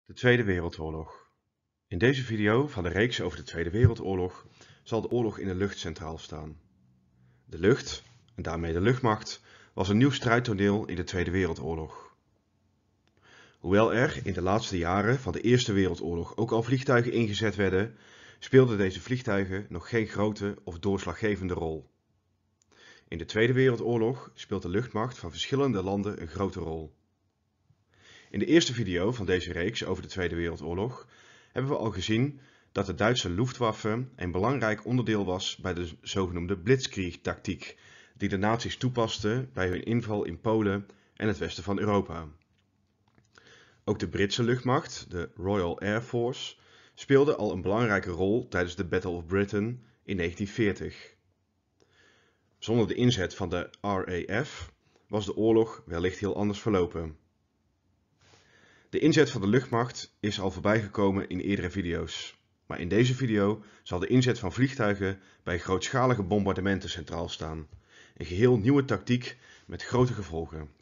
De Tweede Wereldoorlog. In deze video van de reeks over de Tweede Wereldoorlog zal de oorlog in de lucht centraal staan. De lucht, en daarmee de luchtmacht, was een nieuw strijdtoneel in de Tweede Wereldoorlog. Hoewel er in de laatste jaren van de Eerste Wereldoorlog ook al vliegtuigen ingezet werden, speelden deze vliegtuigen nog geen grote of doorslaggevende rol. In de Tweede Wereldoorlog speelt de luchtmacht van verschillende landen een grote rol. In de eerste video van deze reeks over de Tweede Wereldoorlog hebben we al gezien dat de Duitse Luftwaffe een belangrijk onderdeel was bij de zogenoemde Blitzkrieg-tactiek, die de nazi's toepasten bij hun inval in Polen en het westen van Europa. Ook de Britse luchtmacht, de Royal Air Force, speelde al een belangrijke rol tijdens de Battle of Britain in 1940. Zonder de inzet van de RAF was de oorlog wellicht heel anders verlopen. De inzet van de luchtmacht is al voorbijgekomen in eerdere video's, maar in deze video zal de inzet van vliegtuigen bij grootschalige bombardementen centraal staan. Een geheel nieuwe tactiek met grote gevolgen.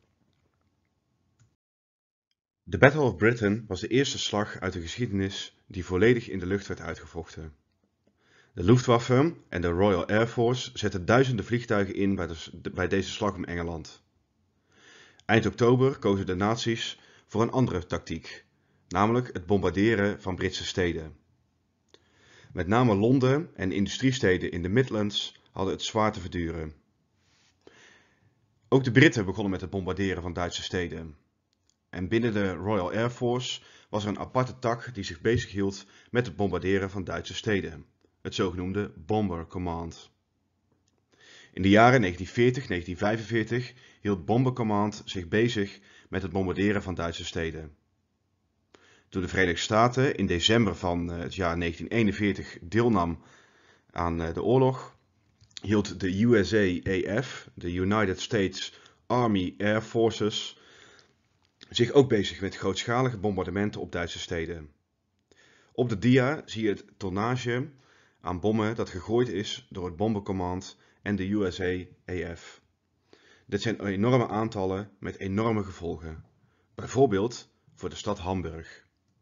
De Battle of Britain was de eerste slag uit de geschiedenis die volledig in de lucht werd uitgevochten. De Luftwaffe en de Royal Air Force zetten duizenden vliegtuigen in bij deze slag om Engeland. Eind oktober kozen de nazi's voor een andere tactiek, namelijk het bombarderen van Britse steden. Met name Londen en industriesteden in de Midlands hadden het zwaar te verduren. Ook de Britten begonnen met het bombarderen van Duitse steden. En binnen de Royal Air Force was er een aparte tak die zich bezighield met het bombarderen van Duitse steden, het zogenoemde Bomber Command. In de jaren 1940-1945 hield Bomber Command zich bezig met het bombarderen van Duitse steden. Toen de Verenigde Staten in december van het jaar 1941 deelnam aan de oorlog, hield de USAAF, de United States Army Air Forces, zich ook bezig met grootschalige bombardementen op Duitse steden. Op de dia zie je het tonnage aan bommen dat gegooid is door het Bomber Command en de USAAF. Dit zijn enorme aantallen met enorme gevolgen, bijvoorbeeld voor de stad Hamburg.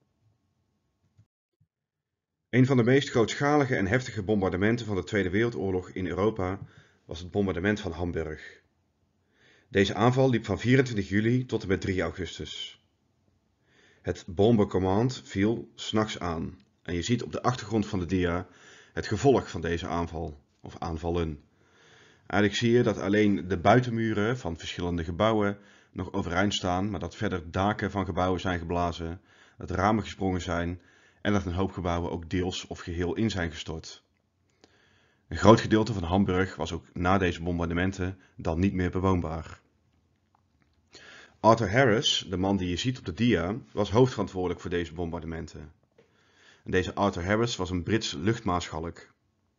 Een van de meest grootschalige en heftige bombardementen van de Tweede Wereldoorlog in Europa was het bombardement van Hamburg. Deze aanval liep van 24 juli tot en met 3 augustus. Het Bomber Command viel 's nachts aan en je ziet op de achtergrond van de dia het gevolg van deze aanval of aanvallen. Eigenlijk zie je dat alleen de buitenmuren van verschillende gebouwen nog overeind staan, maar dat verder daken van gebouwen zijn geblazen, dat ramen gesprongen zijn en dat een hoop gebouwen ook deels of geheel in zijn gestort. Een groot gedeelte van Hamburg was ook na deze bombardementen dan niet meer bewoonbaar. Arthur Harris, de man die je ziet op de dia, was hoofdverantwoordelijk voor deze bombardementen. En deze Arthur Harris was een Brits luchtmaarschalk.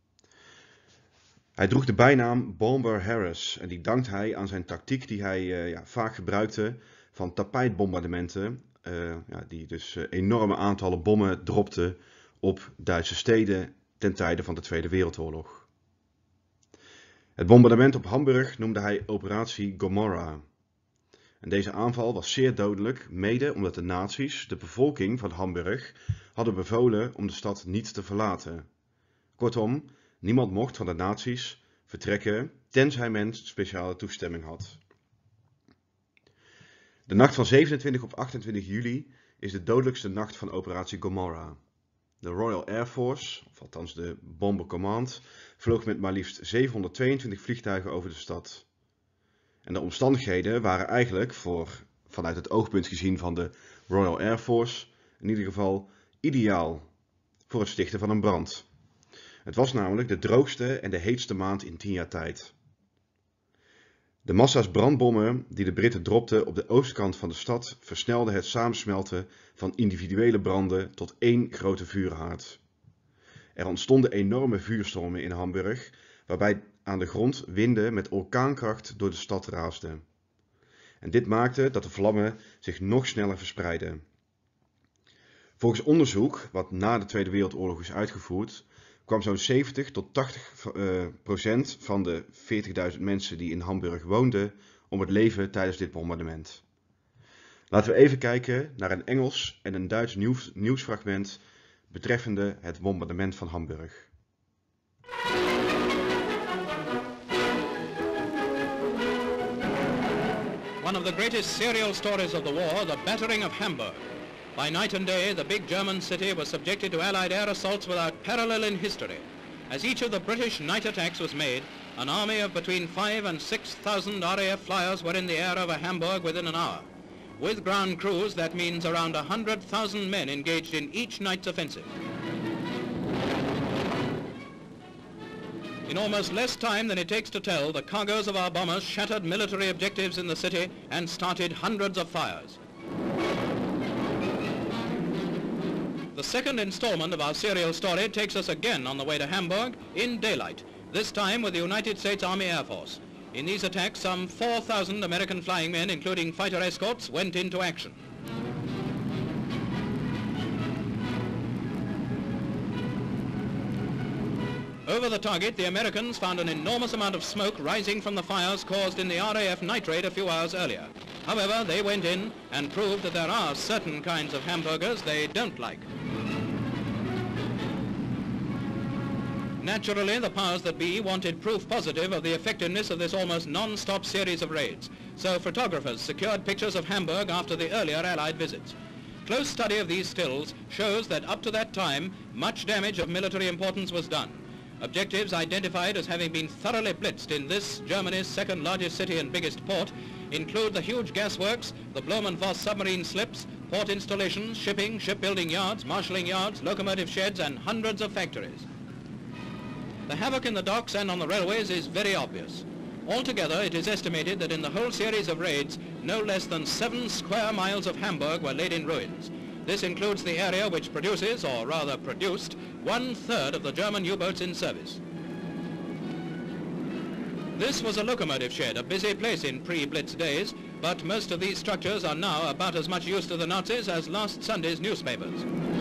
Hij droeg de bijnaam Bomber Harris en die dankt hij aan zijn tactiek die hij vaak gebruikte van tapijtbombardementen, die dus enorme aantallen bommen dropten op Duitse steden ten tijde van de Tweede Wereldoorlog. Het bombardement op Hamburg noemde hij Operatie Gomorrah. En deze aanval was zeer dodelijk, mede omdat de nazi's de bevolking van Hamburg hadden bevolen om de stad niet te verlaten. Kortom, niemand mocht van de nazi's vertrekken, tenzij men speciale toestemming had. De nacht van 27 op 28 juli is de dodelijkste nacht van operatie Gomorrah. De Royal Air Force, of althans de Bomber Command, vloog met maar liefst 722 vliegtuigen over de stad. En de omstandigheden waren eigenlijk, vanuit het oogpunt gezien van de Royal Air Force, in ieder geval ideaal voor het stichten van een brand. Het was namelijk de droogste en de heetste maand in 10 jaar tijd. De massa's brandbommen die de Britten dropten op de oostkant van de stad versnelden het samensmelten van individuele branden tot één grote vuurhaard. Er ontstonden enorme vuurstormen in Hamburg, waarbij aan de grond winden met orkaankracht door de stad raasden. En dit maakte dat de vlammen zich nog sneller verspreidden. Volgens onderzoek, wat na de Tweede Wereldoorlog is uitgevoerd, kwam zo'n 70 tot 80% van de 40.000 mensen die in Hamburg woonden om het leven tijdens dit bombardement. Laten we even kijken naar een Engels en een Duits nieuwsfragment betreffende het bombardement van Hamburg. One of the greatest serial stories of the war, the battering of Hamburg. By night and day, the big German city was subjected to Allied air assaults without parallel in history. As each of the British night attacks was made, an army of between 5,000 and 6,000 RAF flyers were in the air over Hamburg within an hour. With ground crews, that means around 100,000 men engaged in each night's offensive. In almost less time than it takes to tell, the cargoes of our bombers shattered military objectives in the city and started hundreds of fires. The second installment of our serial story takes us again on the way to Hamburg in daylight, this time with the United States Army Air Force. In these attacks, some 4,000 American flying men, including fighter escorts, went into action. Over the target, the Americans found an enormous amount of smoke rising from the fires caused in the RAF night raid a few hours earlier. However, they went in and proved that there are certain kinds of hamburgers they don't like. Naturally, the powers that be wanted proof positive of the effectiveness of this almost non-stop series of raids, so photographers secured pictures of Hamburg after the earlier Allied visits. Close study of these stills shows that up to that time, much damage of military importance was done. Objectives identified as having been thoroughly blitzed in this, Germany's second largest city and biggest port, include the huge gasworks, the Blohm & Voss submarine slips, port installations, shipping, shipbuilding yards, marshalling yards, locomotive sheds, and hundreds of factories. The havoc in the docks and on the railways is very obvious. Altogether, it is estimated that in the whole series of raids, no less than 7 square miles of Hamburg were laid in ruins. This includes the area which produces, or rather produced, 1/3 of the German U-boats in service. This was a locomotive shed, a busy place in pre-Blitz days, but most of these structures are now about as much use to the Nazis as last Sunday's newspapers.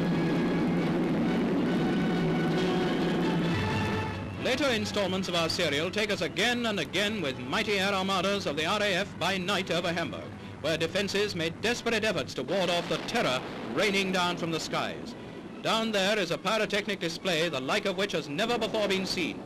Later installments of our serial take us again and again with mighty air armadas of the RAF by night over Hamburg, where defenses made desperate efforts to ward off the terror raining down from the skies. Down there is a pyrotechnic display the like of which has never before been seen.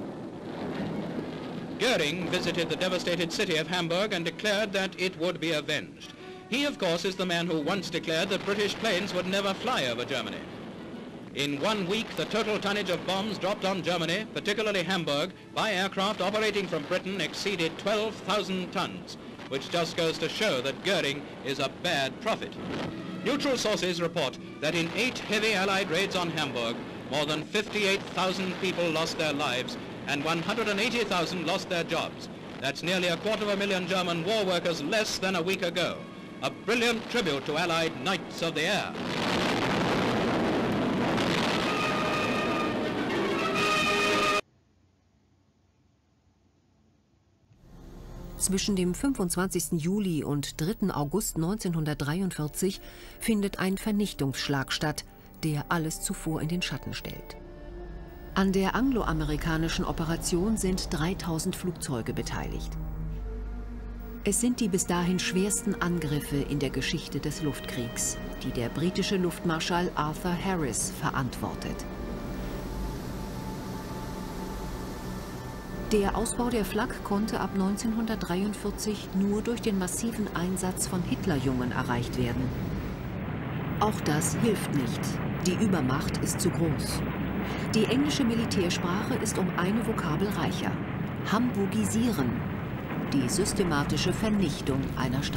Goering visited the devastated city of Hamburg and declared that it would be avenged. He, of course, is the man who once declared that British planes would never fly over Germany. In 1 week, the total tonnage of bombs dropped on Germany, particularly Hamburg, by aircraft operating from Britain exceeded 12,000 tons, which just goes to show that Goering is a bad prophet. Neutral sources report that in 8 heavy Allied raids on Hamburg, more than 58,000 people lost their lives and 180,000 lost their jobs. That's nearly 250,000 German war workers less than a week ago. A brilliant tribute to Allied Knights of the Air. Zwischen dem 25. Juli und 3. August 1943 findet ein Vernichtungsschlag statt, der alles zuvor in den Schatten stellt. An der angloamerikanischen Operation sind 3000 Flugzeuge beteiligt. Es sind die bis dahin schwersten Angriffe in der Geschichte des Luftkriegs, die der britische Luftmarschall Arthur Harris verantwortet. Der Ausbau der Flak konnte ab 1943 nur durch den massiven Einsatz von Hitlerjungen erreicht werden. Auch das hilft nicht. Die Übermacht ist zu groß. Die englische Militärsprache ist um eine Vokabel reicher. Hamburgisieren. Die systematische Vernichtung einer Stadt.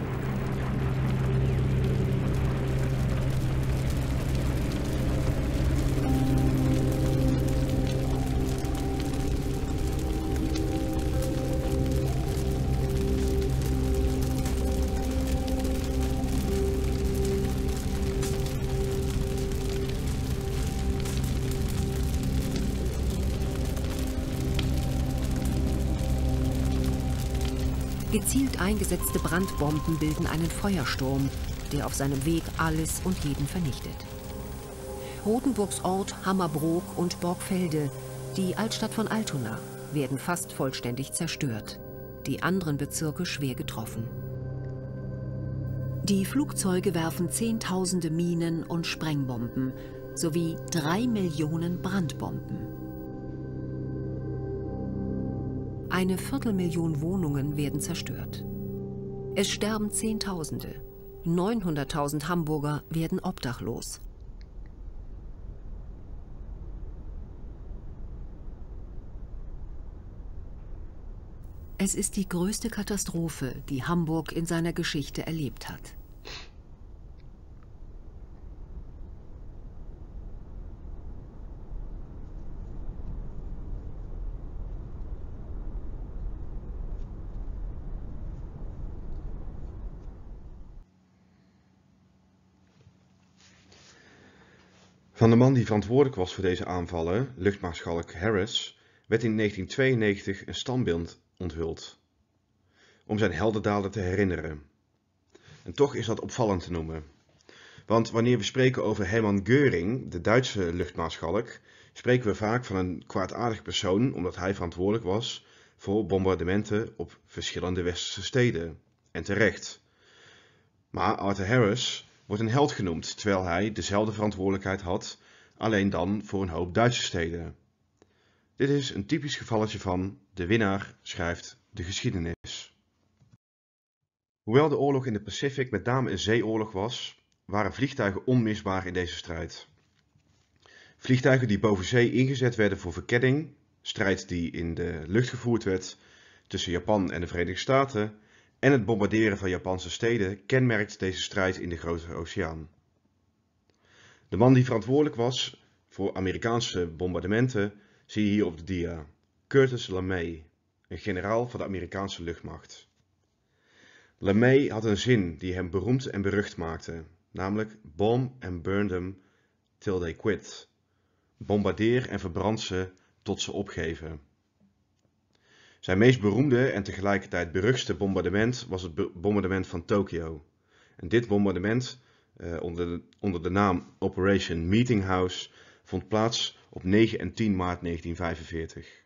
Gezielt eingesetzte Brandbomben bilden einen Feuersturm, der auf seinem Weg alles und jeden vernichtet. Rothenburgs Ort, Hammerbrook und Borgfelde, die Altstadt von Altona, werden fast vollständig zerstört, die anderen Bezirke schwer getroffen. Die Flugzeuge werfen Zehntausende Minen und Sprengbomben sowie 3 Millionen Brandbomben. Eine Viertelmillion Wohnungen werden zerstört. Es sterben Zehntausende. 900.000 Hamburger werden obdachlos. Es ist die größte Katastrophe, die Hamburg in seiner Geschichte erlebt hat. Van de man die verantwoordelijk was voor deze aanvallen, luchtmaarschalk Harris, werd in 1992 een standbeeld onthuld om zijn heldendaden te herinneren. En toch is dat opvallend te noemen. Want wanneer we spreken over Hermann Göring, de Duitse luchtmaarschalk, spreken we vaak van een kwaadaardig persoon omdat hij verantwoordelijk was voor bombardementen op verschillende westerse steden. En terecht. Maar Arthur Harris wordt een held genoemd, terwijl hij dezelfde verantwoordelijkheid had, alleen dan voor een hoop Duitse steden. Dit is een typisch gevalletje van de winnaar schrijft de geschiedenis. Hoewel de oorlog in de Pacific met name een zeeoorlog was, waren vliegtuigen onmisbaar in deze strijd. Vliegtuigen die boven zee ingezet werden voor verkenning, strijd die in de lucht gevoerd werd tussen Japan en de Verenigde Staten, en het bombarderen van Japanse steden kenmerkt deze strijd in de Grote Oceaan. De man die verantwoordelijk was voor Amerikaanse bombardementen zie je hier op de dia, Curtis LeMay, een generaal van de Amerikaanse luchtmacht. LeMay had een zin die hem beroemd en berucht maakte, namelijk bomb and burn them till they quit. Bombardeer en verbrand ze tot ze opgeven. Zijn meest beroemde en tegelijkertijd beruchtste bombardement was het bombardement van Tokio. En dit bombardement, onder de naam Operation Meeting House, vond plaats op 9 en 10 maart 1945.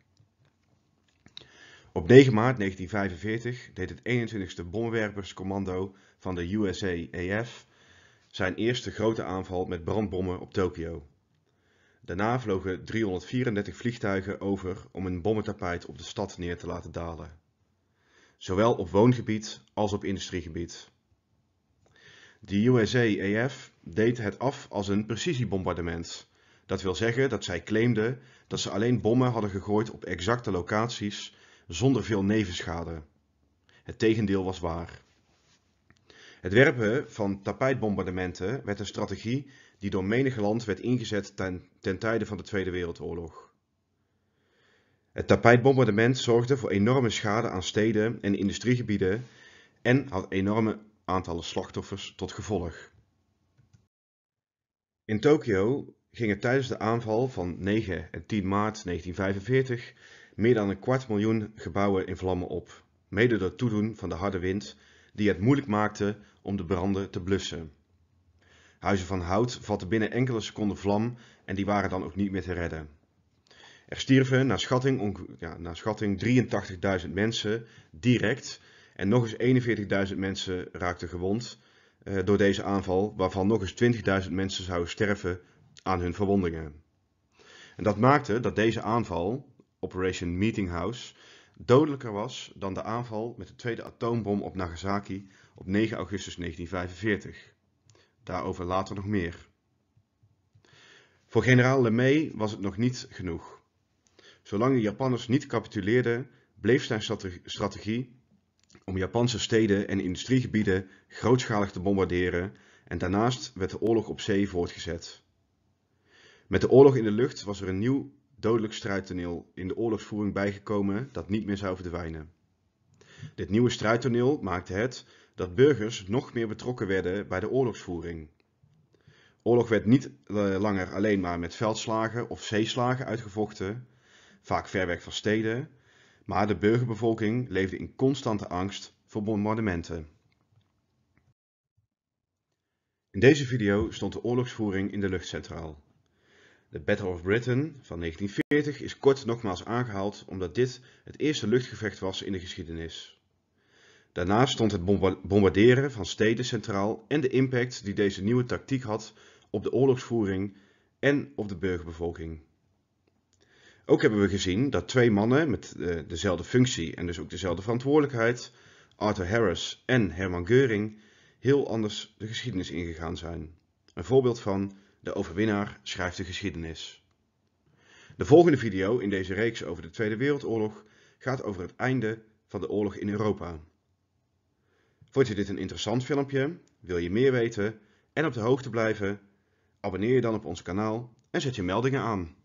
Op 9 maart 1945 deed het 21ste Bommenwerperscommando van de USAAF zijn eerste grote aanval met brandbommen op Tokio. Daarna vlogen 334 vliegtuigen over om een bommentapijt op de stad neer te laten dalen. Zowel op woongebied als op industriegebied. De USAAF deed het af als een precisiebombardement. Dat wil zeggen dat zij claimden dat ze alleen bommen hadden gegooid op exacte locaties zonder veel nevenschade. Het tegendeel was waar. Het werpen van tapijtbombardementen werd een strategie die door menig land werd ingezet ten tijde van de Tweede Wereldoorlog. Het tapijtbombardement zorgde voor enorme schade aan steden en industriegebieden en had enorme aantallen slachtoffers tot gevolg. In Tokio gingen tijdens de aanval van 9 en 10 maart 1945 meer dan 250.000 gebouwen in vlammen op, mede door toedoen van de harde wind die het moeilijk maakte om de branden te blussen. Huizen van hout vatten binnen enkele seconden vlam en die waren dan ook niet meer te redden. Er stierven naar schatting 83.000 mensen direct en nog eens 41.000 mensen raakten gewond door deze aanval, waarvan nog eens 20.000 mensen zouden sterven aan hun verwondingen. En dat maakte dat deze aanval, Operation Meeting House, dodelijker was dan de aanval met de tweede atoombom op Nagasaki op 9 augustus 1945. Daarover later nog meer. Voor generaal LeMay was het nog niet genoeg. Zolang de Japanners niet capituleerden, bleef zijn strategie om Japanse steden en industriegebieden grootschalig te bombarderen en daarnaast werd de oorlog op zee voortgezet. Met de oorlog in de lucht was er een nieuw dodelijk strijdtoneel in de oorlogsvoering bijgekomen dat niet meer zou verdwijnen. Dit nieuwe strijdtoneel maakte het dat burgers nog meer betrokken werden bij de oorlogsvoering. Oorlog werd niet langer alleen maar met veldslagen of zeeslagen uitgevochten, vaak ver weg van steden, maar de burgerbevolking leefde in constante angst voor bombardementen. In deze video stond de oorlogsvoering in de lucht centraal. De Battle of Britain van 1940 is kort nogmaals aangehaald omdat dit het eerste luchtgevecht was in de geschiedenis. Daarnaast stond het bombarderen van steden centraal en de impact die deze nieuwe tactiek had op de oorlogsvoering en op de burgerbevolking. Ook hebben we gezien dat twee mannen met dezelfde functie en dus ook dezelfde verantwoordelijkheid, Arthur Harris en Hermann Göring, heel anders de geschiedenis ingegaan zijn. Een voorbeeld van de overwinnaar schrijft de geschiedenis. De volgende video in deze reeks over de Tweede Wereldoorlog gaat over het einde van de oorlog in Europa. Vond je dit een interessant filmpje? Wil je meer weten en op de hoogte blijven? Abonneer je dan op ons kanaal en zet je meldingen aan.